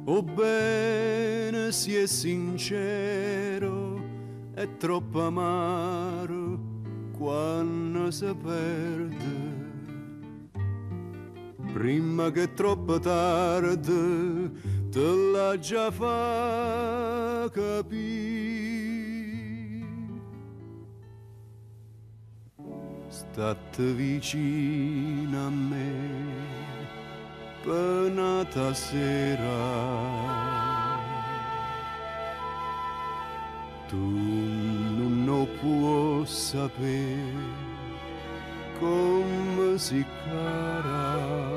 O bene si è sincero, è troppo amaro quando si perde. Prima che è troppo tardi te l'ha già fa capire. State vicino a me per nata sera. Tu non puoi sapere come si cara.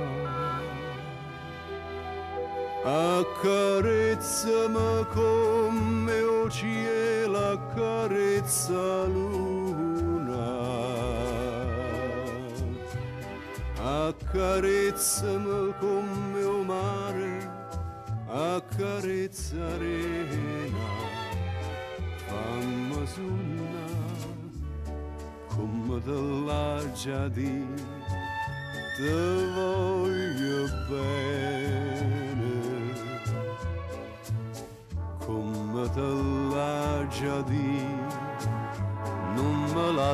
Accarezzami come il cielo accarezza luna. Accarezzami come il mare accarezza arena. Fammi suonare come te l'ha già detto, te voglio bene, come te l'ha già detto, non me la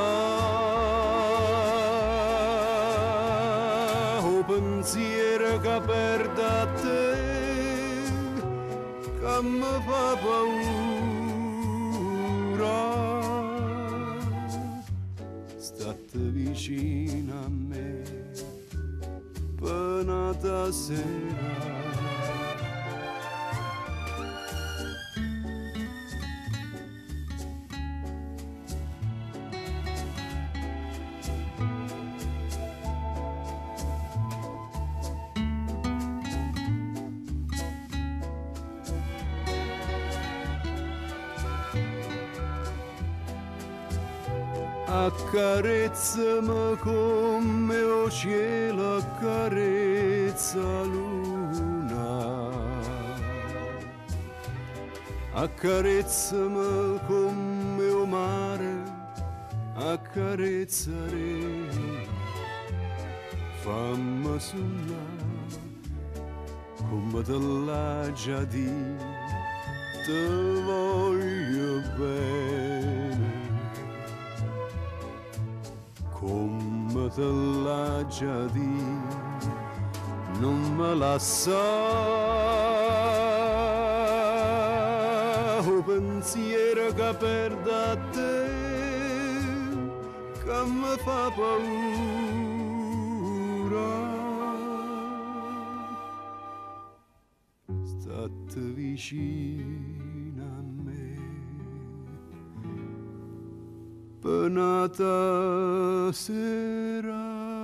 sa, o pensiero che perde a te, che mi fa paura. State vicino a me per nata sera. Accarezzami come il cielo accarezza luna. Accarezzami come il mare accarezza arena. Fammi suonare come te l'ha già detto, te voglio bene, come te l'ha già detto, non me la sa, o pensiero che perde a te, che mi fa paura. State vicino a me per nata sera.